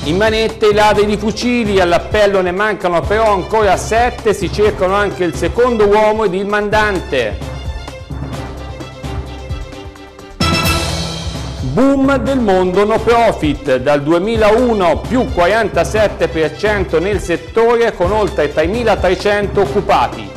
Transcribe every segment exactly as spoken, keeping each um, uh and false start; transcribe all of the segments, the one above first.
In manette i ladri di fucili, all'appello ne mancano però ancora sette, si cercano anche il secondo uomo ed il mandante. Boom del mondo no profit, dal duemilauno più quarantasette per cento nel settore con oltre tremilatrecento occupati.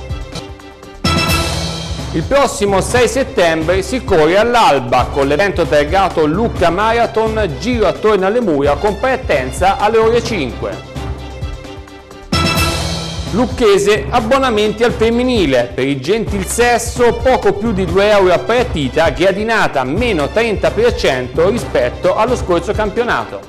Il prossimo sei settembre si corre all'alba con l'evento targato Lucca Marathon, giro attorno alle mura con partenza alle ore cinque. Lucchese, abbonamenti al femminile, per il gentil sesso poco più di due euro a partita, gradinata meno trenta per cento rispetto allo scorso campionato.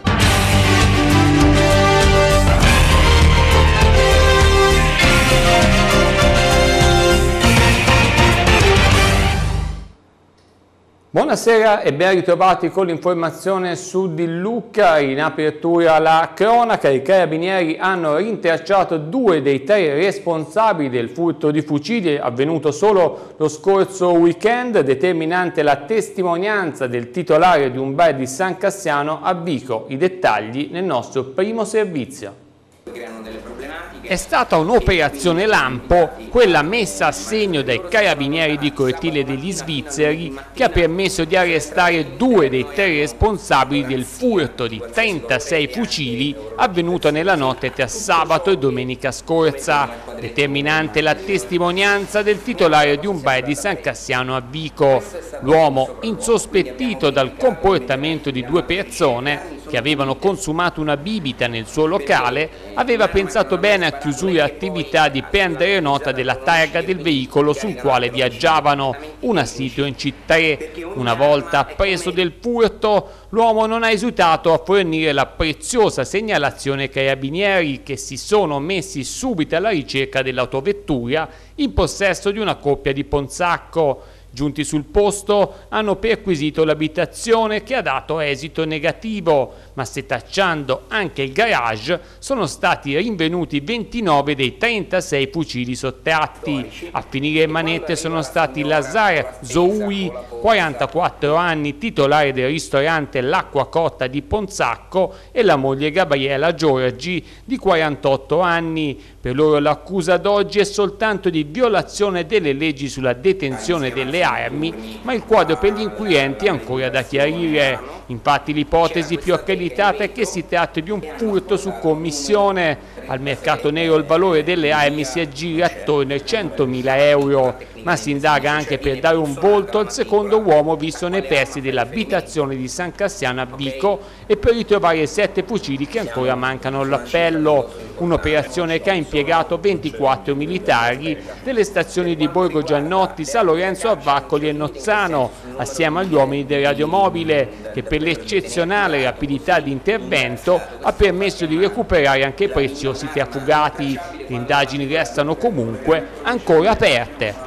Buonasera e ben ritrovati con l'informazione su di Lucca. In apertura la cronaca, i carabinieri hanno rintracciato due dei tre responsabili del furto di fucili avvenuto solo lo scorso weekend, determinante la testimonianza del titolare di un bar di San Cassiano a Vico. I dettagli nel nostro primo servizio. È stata un'operazione lampo, quella messa a segno dai carabinieri di Cortile degli Svizzeri, che ha permesso di arrestare due dei tre responsabili del furto di trentasei fucili avvenuto nella notte tra sabato e domenica scorsa, determinante la testimonianza del titolare di un bar di San Cassiano a Vico. L'uomo, insospettito dal comportamento di due persone che avevano consumato una bibita nel suo locale, aveva pensato bene a chiusura attività di prendere nota della targa del veicolo sul quale viaggiavano, una Citroen C tre. Una volta appreso del furto, l'uomo non ha esitato a fornire la preziosa segnalazione ai carabinieri, che si sono messi subito alla ricerca dell'autovettura in possesso di una coppia di Ponzacco. Giunti sul posto hanno perquisito l'abitazione, che ha dato esito negativo, ma setacciando anche il garage sono stati rinvenuti ventinove dei trentasei fucili sottratti. A finire in manette sono stati Lazar Zoui, quarantaquattro anni, titolare del ristorante L'Acqua Cotta di Ponzacco, e la moglie Gabriela Giorgi, di quarantotto anni. Per loro l'accusa d'oggi è soltanto di violazione delle leggi sulla detenzione delle armi, ma il quadro per gli inquirenti è ancora da chiarire. Infatti l'ipotesi più accreditata è che si tratti di un furto su commissione. Al mercato nero il valore delle armi si aggira attorno ai centomila euro, ma si indaga anche per dare un volto al secondo uomo visto nei pressi dell'abitazione di San Cassiano a Vico e per ritrovare sette fucili che ancora mancano all'appello. Un'operazione che ha impiegato ventiquattro militari delle stazioni di Borgo Giannotti, San Lorenzo a Vaccoli e Nozzano, assieme agli uomini del radiomobile, che per l'eccezionale rapidità di intervento ha permesso di recuperare anche preziosi trafugati. Le indagini restano comunque ancora aperte.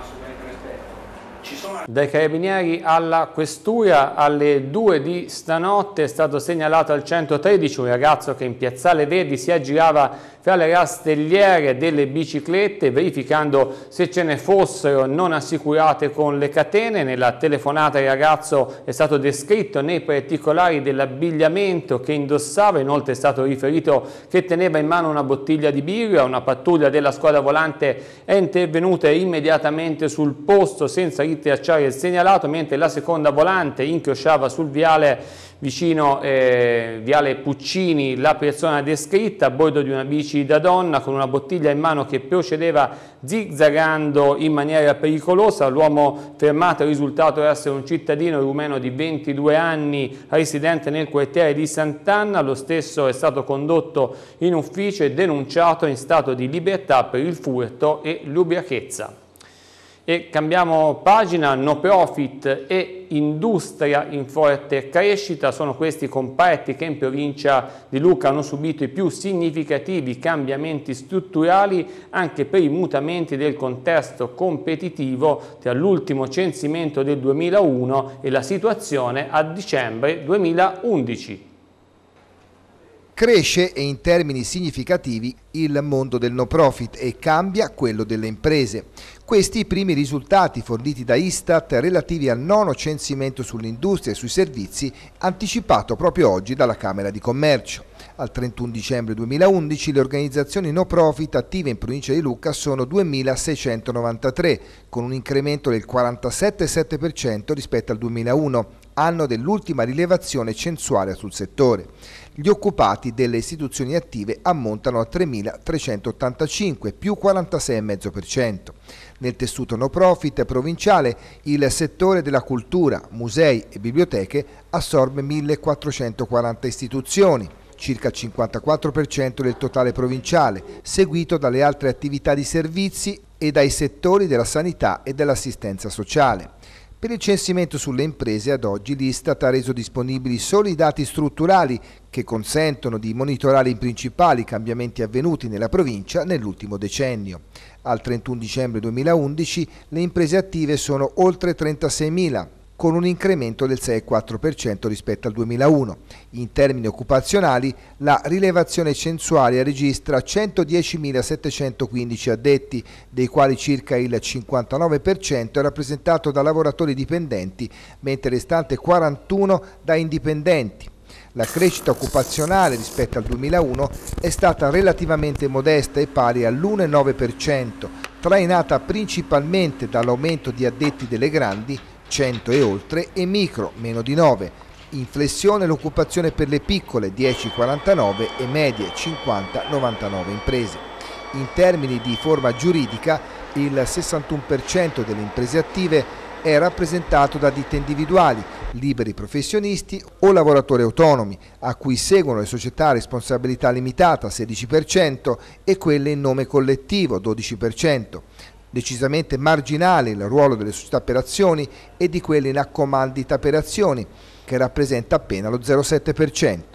Dai carabinieri alla questura, alle due di stanotte è stato segnalato al centotredici un ragazzo che in Piazzale Verdi si aggirava fra le rastelliere delle biciclette, verificando se ce ne fossero non assicurate con le catene. Nella telefonata il ragazzo è stato descritto nei particolari dell'abbigliamento che indossava, inoltre è stato riferito che teneva in mano una bottiglia di birra. Una pattuglia della squadra volante è intervenuta immediatamente sul posto senza ritracciare il segnalato, mentre la seconda volante incrociava sul viale vicino eh, viale Puccini la persona descritta a bordo di una bici da donna con una bottiglia in mano che procedeva zigzagando in maniera pericolosa. L'uomo fermato è risultato essere un cittadino rumeno di ventidue anni residente nel quartiere di Sant'Anna. Lo stesso è stato condotto in ufficio e denunciato in stato di libertà per il furto e l'ubriachezza. E cambiamo pagina. No profit e industria in forte crescita sono questi i comparti che in provincia di Lucca hanno subito i più significativi cambiamenti strutturali anche per i mutamenti del contesto competitivo tra l'ultimo censimento del duemilauno e la situazione a dicembre duemilaundici. Cresce e in termini significativi il mondo del no profit e cambia quello delle imprese. Questi i primi risultati forniti da Istat relativi al nono censimento sull'industria e sui servizi anticipato proprio oggi dalla Camera di Commercio. Al trentuno dicembre duemilaundici le organizzazioni no profit attive in provincia di Lucca sono duemilaseicentonovantatré, con un incremento del quarantasette virgola sette per cento rispetto al duemilauno, anno dell'ultima rilevazione censuaria sul settore. Gli occupati delle istituzioni attive ammontano a tremilatrecentottantacinque, più quarantasei virgola cinque per cento. Nel tessuto no profit provinciale il settore della cultura, musei e biblioteche assorbe millequattrocentoquaranta istituzioni, circa il cinquantaquattro per cento del totale provinciale, seguito dalle altre attività di servizi e dai settori della sanità e dell'assistenza sociale. Per il censimento sulle imprese ad oggi l'Istat ha reso disponibili solo i dati strutturali che consentono di monitorare i principali cambiamenti avvenuti nella provincia nell'ultimo decennio. Al trentuno dicembre duemilaundici le imprese attive sono oltre trentaseimila, con un incremento del sei virgola quattro per cento rispetto al duemilauno. In termini occupazionali, la rilevazione censuaria registra centodiecimilasettecentoquindici addetti, dei quali circa il cinquantanove per cento è rappresentato da lavoratori dipendenti, mentre il restante quarantuno da indipendenti. La crescita occupazionale rispetto al duemilauno è stata relativamente modesta e pari all'uno virgola nove per cento, trainata principalmente dall'aumento di addetti delle grandi, cento e oltre, e micro, meno di nove. In flessione l'occupazione per le piccole, dieci virgola quarantanove, e medie, cinquanta virgola novantanove imprese. In termini di forma giuridica, il sessantuno per cento delle imprese attive è rappresentato da ditte individuali, liberi professionisti o lavoratori autonomi, a cui seguono le società a responsabilità limitata, sedici per cento, e quelle in nome collettivo, dodici per cento. Decisamente marginale il ruolo delle società per azioni e di quelle in accomandita per azioni, che rappresenta appena lo zero virgola sette per cento.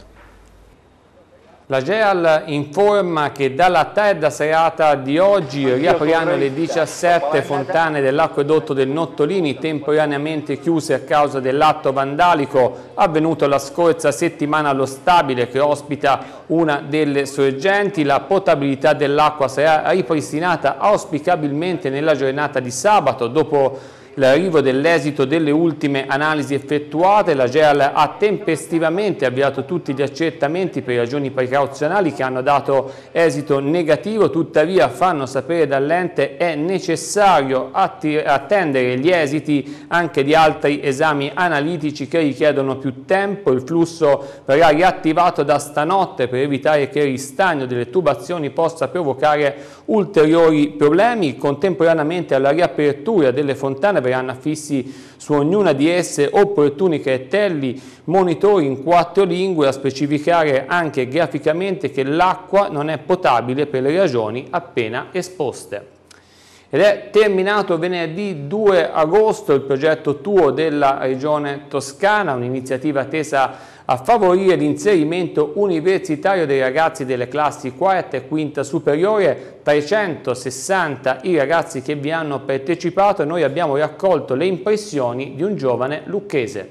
La GEAL informa che dalla tarda serata di oggi riapriranno le diciassette fontane dell'acquedotto del Nottolini, temporaneamente chiuse a causa dell'atto vandalico avvenuto la scorsa settimana allo stabile che ospita una delle sorgenti. La potabilità dell'acqua sarà ripristinata auspicabilmente nella giornata di sabato. Dopo l'arrivo dell'esito delle ultime analisi effettuate, la GEAL ha tempestivamente avviato tutti gli accertamenti per ragioni precauzionali che hanno dato esito negativo. Tuttavia, fanno sapere dall'ente, è necessario attendere gli esiti anche di altri esami analitici che richiedono più tempo. Il flusso verrà riattivato da stanotte per evitare che il ristagno delle tubazioni possa provocare ulteriori problemi. Contemporaneamente alla riapertura delle fontane verranno affissi su ognuna di esse opportuni cartelli monitori in quattro lingue a specificare anche graficamente che l'acqua non è potabile per le ragioni appena esposte. Ed è terminato venerdì due agosto il progetto Tuo della Regione Toscana, un'iniziativa tesa a favorire l'inserimento universitario dei ragazzi delle classi quarta e quinta superiore. trecentosessanta i ragazzi che vi hanno partecipato e noi abbiamo raccolto le impressioni di un giovane lucchese.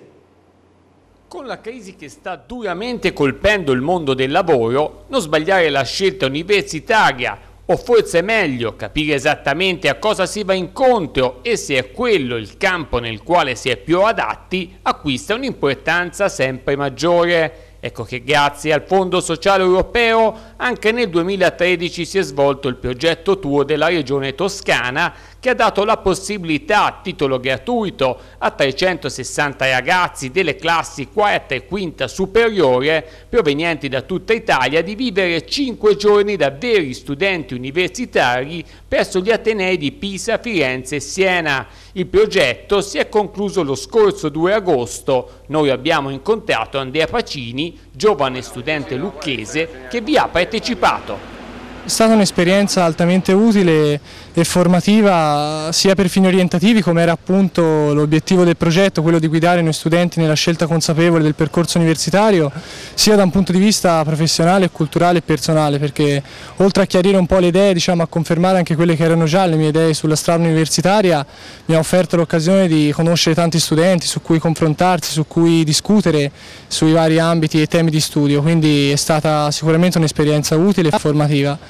Con la crisi che sta duramente colpendo il mondo del lavoro, non sbagliare la scelta universitaria, o forse meglio capire esattamente a cosa si va incontro e se è quello il campo nel quale si è più adatti, acquista un'importanza sempre maggiore. Ecco che grazie al Fondo Sociale Europeo anche nel duemilatredici si è svolto il progetto Tuo della Regione Toscana, che ha dato la possibilità a titolo gratuito a trecentosessanta ragazzi delle classi quarta e quinta superiore provenienti da tutta Italia di vivere cinque giorni da veri studenti universitari presso gli atenei di Pisa, Firenze e Siena. Il progetto si è concluso lo scorso due agosto. Noi abbiamo incontrato Andrea Pacini, giovane studente lucchese che vi ha partecipato. È stata un'esperienza altamente utile e formativa sia per fini orientativi, come era appunto l'obiettivo del progetto, quello di guidare noi studenti nella scelta consapevole del percorso universitario, sia da un punto di vista professionale, culturale e personale, perché oltre a chiarire un po' le idee, diciamo, a confermare anche quelle che erano già le mie idee sulla strada universitaria, mi ha offerto l'occasione di conoscere tanti studenti su cui confrontarsi, su cui discutere sui vari ambiti e temi di studio, quindi è stata sicuramente un'esperienza utile e formativa.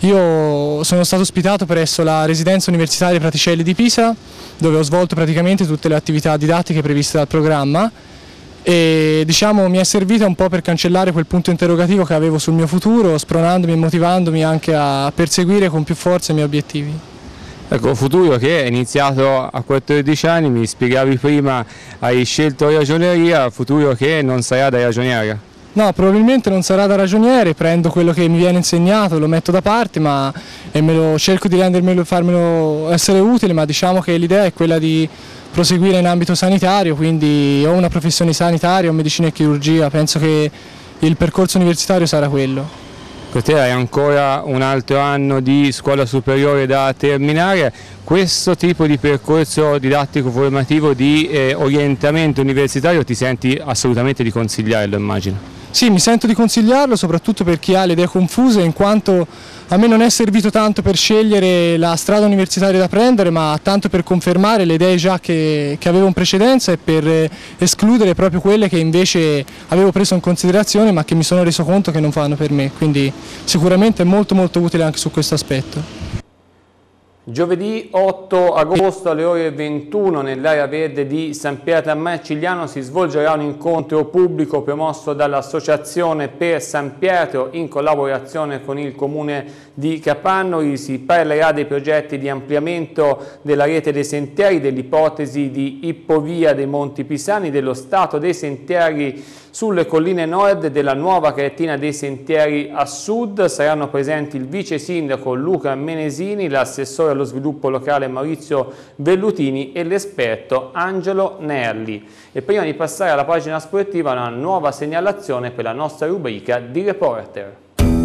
Io sono stato ospitato presso la residenza universitaria Praticelli di Pisa, dove ho svolto praticamente tutte le attività didattiche previste dal programma e diciamo mi è servita un po' per cancellare quel punto interrogativo che avevo sul mio futuro, spronandomi e motivandomi anche a perseguire con più forza i miei obiettivi. Ecco, futuro che è iniziato a quattordici anni, mi spiegavi prima, hai scelto ragioneria, futuro che non sarà da ragioniere. No, probabilmente non sarà da ragioniere, prendo quello che mi viene insegnato, lo metto da parte ma, e me lo, cerco di rendermelo, farmelo essere utile, ma diciamo che l'idea è quella di proseguire in ambito sanitario, quindi ho una professione sanitaria, ho medicina e chirurgia, penso che il percorso universitario sarà quello. Per te hai ancora un altro anno di scuola superiore da terminare, questo tipo di percorso didattico formativo di eh, orientamento universitario ti senti assolutamente di consigliarlo, immagino? Sì, mi sento di consigliarlo soprattutto per chi ha le idee confuse, in quanto a me non è servito tanto per scegliere la strada universitaria da prendere, ma tanto per confermare le idee già che, che avevo in precedenza e per escludere proprio quelle che invece avevo preso in considerazione ma che mi sono reso conto che non fanno per me, quindi sicuramente è molto molto utile anche su questo aspetto. Giovedì otto agosto alle ore ventuno nell'area verde di San Pietro a Marcigliano si svolgerà un incontro pubblico promosso dall'Associazione per San Pietro in collaborazione con il Comune di Capannori. Si parlerà dei progetti di ampliamento della rete dei sentieri, dell'ipotesi di ippovia dei Monti Pisani, dello stato dei sentieri sulle colline nord e della nuova cartina dei sentieri a sud. Saranno presenti il vice sindaco Luca Menesini, l'assessore allo sviluppo locale Maurizio Vellutini e l'esperto Angelo Nerli. E prima di passare alla pagina sportiva una nuova segnalazione per la nostra rubrica di Reporter.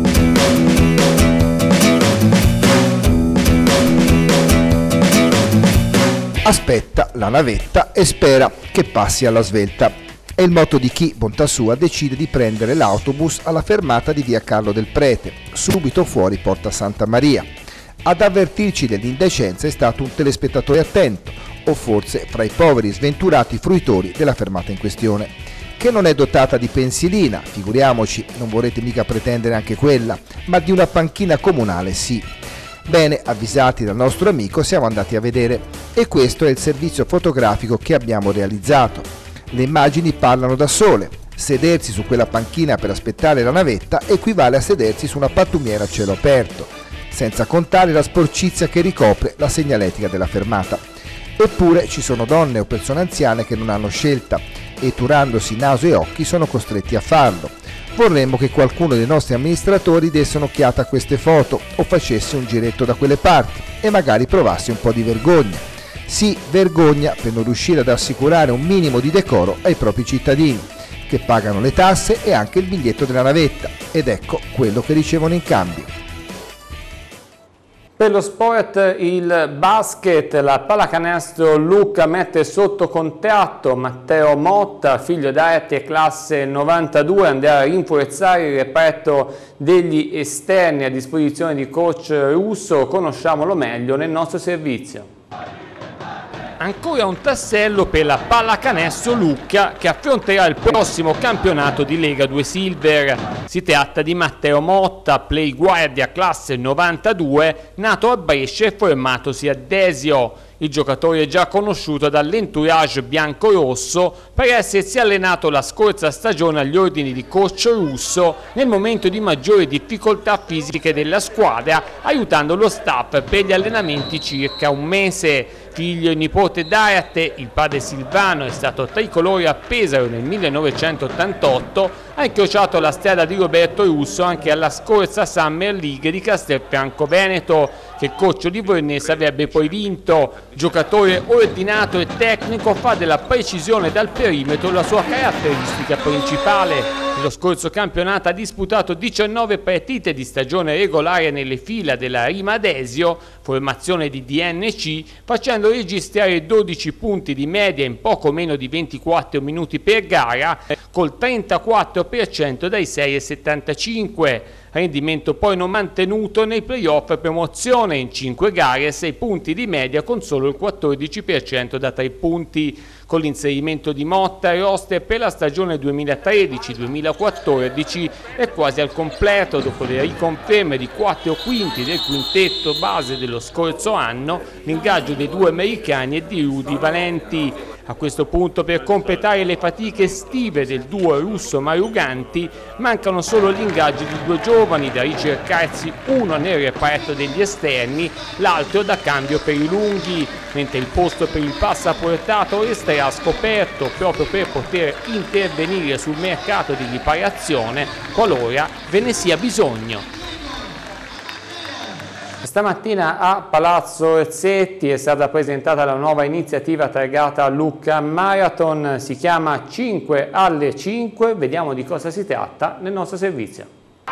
Aspetta la navetta e spera che passi alla svelta. È il motto di chi, bontà sua, decide di prendere l'autobus alla fermata di via Carlo del Prete, subito fuori Porta Santa Maria. Ad avvertirci dell'indecenza è stato un telespettatore attento, o forse fra i poveri sventurati fruitori della fermata in questione, che non è dotata di pensilina, figuriamoci, non vorrete mica pretendere anche quella, ma di una panchina comunale sì. Bene, avvisati dal nostro amico siamo andati a vedere e questo è il servizio fotografico che abbiamo realizzato. Le immagini parlano da sole. Sedersi su quella panchina per aspettare la navetta equivale a sedersi su una pattumiera a cielo aperto, senza contare la sporcizia che ricopre la segnaletica della fermata. Eppure ci sono donne o persone anziane che non hanno scelta e turandosi naso e occhi sono costretti a farlo. Vorremmo che qualcuno dei nostri amministratori desse un'occhiata a queste foto o facesse un giretto da quelle parti e magari provasse un po' di vergogna. Sì, vergogna per non riuscire ad assicurare un minimo di decoro ai propri cittadini, che pagano le tasse e anche il biglietto della navetta, ed ecco quello che ricevono in cambio. Per lo sport, il basket, la pallacanestro Lucca mette sotto contratto Matteo Motta, figlio d'arte classe novantadue, andrà a rinforzare il reparto degli esterni a disposizione di coach Russo. Conosciamolo meglio nel nostro servizio. Ancora un tassello per la pallacanestro Lucca che affronterà il prossimo campionato di Lega due Silver. Si tratta di Matteo Motta, play guardia classe novantadue, nato a Brescia e formatosi a Desio. Il giocatore è già conosciuto dall'entourage bianco-rosso per essersi allenato la scorsa stagione agli ordini di coach Russo nel momento di maggiori difficoltà fisiche della squadra, aiutando lo staff per gli allenamenti circa un mese. Figlio e nipote d'arte, il padre Silvano è stato tricolore a Pesaro nel millenovecentottantotto, ha incrociato la strada di Roberto Russo anche alla scorsa Summer League di Castelfranco Veneto, che il coach livornese avrebbe poi vinto. Giocatore ordinato e tecnico, fa della precisione dal perimetro la sua caratteristica principale. Nello scorso campionato ha disputato diciannove partite di stagione regolare nelle fila della Rima Desio, formazione di D N C, facendo registrare dodici punti di media in poco meno di ventiquattro minuti per gara, col trentaquattro per cento dai sei virgola settantacinque. Rendimento poi non mantenuto nei playoff promozione, in cinque gare sei punti di media con solo il quattordici per cento da tre punti. con l'inserimento di Motta e Roster per la stagione duemilatredici duemilaquattordici è quasi al completo dopo le riconferme di quattro quinti del quintetto base dello scorso anno, l'ingaggio dei due americani e di Rudy Valenti. A questo punto, per completare le fatiche estive del duo russo-maruganti, mancano solo gli ingaggi di due giovani da ricercarsi, uno nel reparto degli esterni, l'altro da cambio per i lunghi, mentre il posto per il passaportato resterà scoperto proprio per poter intervenire sul mercato di riparazione qualora ve ne sia bisogno. Stamattina a Palazzo Orsetti è stata presentata la nuova iniziativa targata Lucca Marathon, si chiama cinque alle cinque, vediamo di cosa si tratta nel nostro servizio.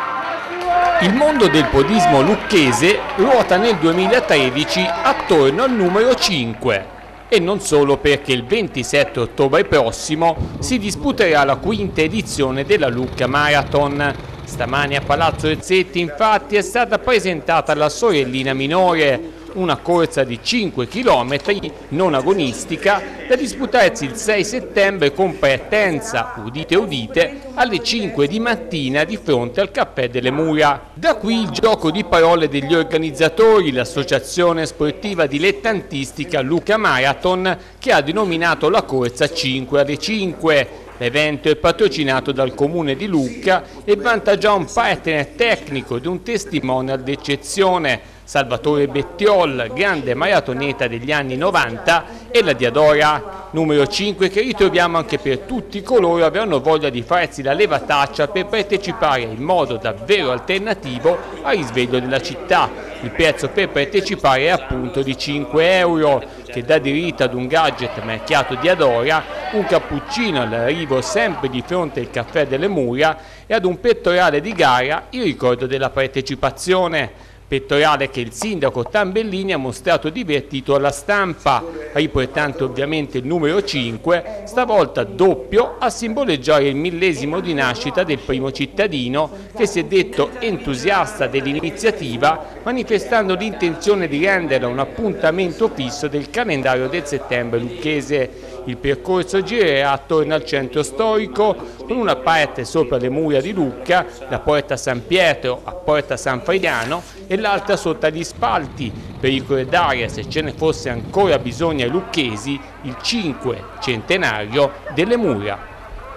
Il mondo del podismo lucchese ruota nel duemilatredici attorno al numero cinque. E non solo, perché il ventisette ottobre prossimo si disputerà la quinta edizione della Lucca Marathon. Stamani a Palazzo Orsetti infatti è stata presentata la sorellina minore, una corsa di cinque chilometri non agonistica da disputarsi il sei settembre con partenza, udite udite, alle cinque di mattina di fronte al Caffè delle Mura. Da qui il gioco di parole degli organizzatori, l'associazione sportiva dilettantistica Lucca Marathon, che ha denominato la corsa cinque alle cinque. L'evento è patrocinato dal Comune di Lucca e vanta già un partner tecnico ed un testimonial d'eccezione, Salvatore Bettiol, grande maratoneta degli anni novanta, e la Diadora, numero cinque, che ritroviamo anche per tutti coloro che avranno voglia di farsi la levataccia per partecipare in modo davvero alternativo al risveglio della città. Il prezzo per partecipare è appunto di cinque euro, che dà diritto ad un gadget marchiato Diadora, un cappuccino all'arrivo sempre di fronte al Caffè delle Mura e ad un pettorale di gara in ricordo della partecipazione. Pettorale che il sindaco Tambellini ha mostrato divertito alla stampa, riportando ovviamente il numero cinque, stavolta doppio, a simboleggiare il millesimo di nascita del primo cittadino, che si è detto entusiasta dell'iniziativa, manifestando l'intenzione di renderla un appuntamento fisso del calendario del settembre lucchese. Il percorso girerà attorno al centro storico, con una parte sopra le mura di Lucca, da Porta San Pietro a Porta San Frediano, e l'altra sotto agli spalti, per ricordare, se ce ne fosse ancora bisogno ai lucchesi, il cinque centenario delle Mura.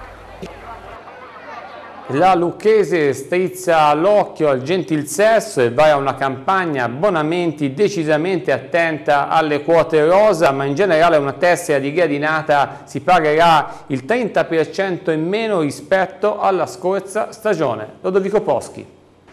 La Lucchese strizza l'occhio al gentil sesso e va a una campagna abbonamenti decisamente attenta alle quote rosa, ma in generale una tessera di gradinata si pagherà il trenta per cento in meno rispetto alla scorsa stagione. Lodovico Poschi.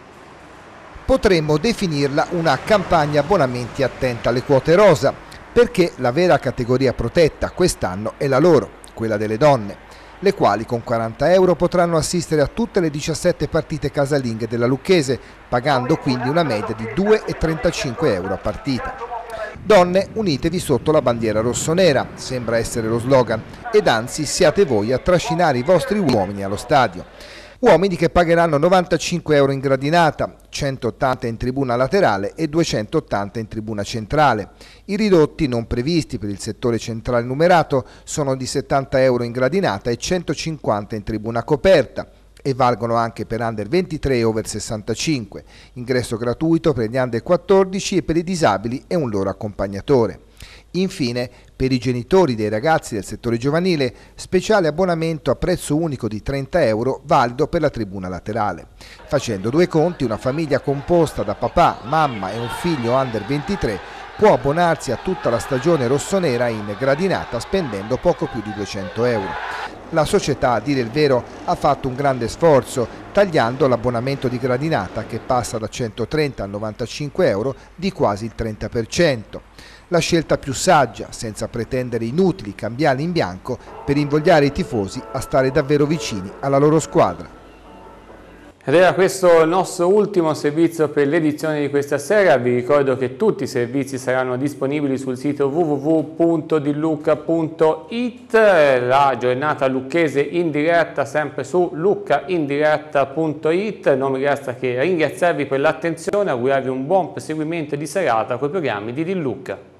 Potremmo definirla una campagna abbonamenti attenta alle quote rosa, perché la vera categoria protetta quest'anno è la loro, quella delle donne, le quali con quaranta euro potranno assistere a tutte le diciassette partite casalinghe della Lucchese, pagando quindi una media di due virgola trentacinque euro a partita. Donne, unitevi sotto la bandiera rossonera, sembra essere lo slogan, ed anzi siate voi a trascinare i vostri uomini allo stadio. Uomini che pagheranno novantacinque euro in gradinata, centottanta in tribuna laterale e duecentottanta in tribuna centrale. I ridotti non previsti per il settore centrale numerato sono di settanta euro in gradinata e centocinquanta in tribuna coperta e valgono anche per under ventitré e over sessantacinque, ingresso gratuito per gli under quattordici e per i disabili e un loro accompagnatore. Infine, per i genitori dei ragazzi del settore giovanile, speciale abbonamento a prezzo unico di trenta euro valido per la tribuna laterale. Facendo due conti, una famiglia composta da papà, mamma e un figlio under ventitré può abbonarsi a tutta la stagione rossonera in gradinata spendendo poco più di duecento euro. La società, a dire il vero, ha fatto un grande sforzo, tagliando l'abbonamento di gradinata che passa da centotrenta a novantacinque euro di quasi il trenta per cento. La scelta più saggia, senza pretendere inutili cambiali in bianco, per invogliare i tifosi a stare davvero vicini alla loro squadra. Ed era questo il nostro ultimo servizio per l'edizione di questa sera. Vi ricordo che tutti i servizi saranno disponibili sul sito w w w punto dillucca punto it, la giornata lucchese in diretta sempre su lucca in diretta punto it. Non mi resta che ringraziarvi per l'attenzione e augurarvi un buon proseguimento di serata con i programmi di Dillucca.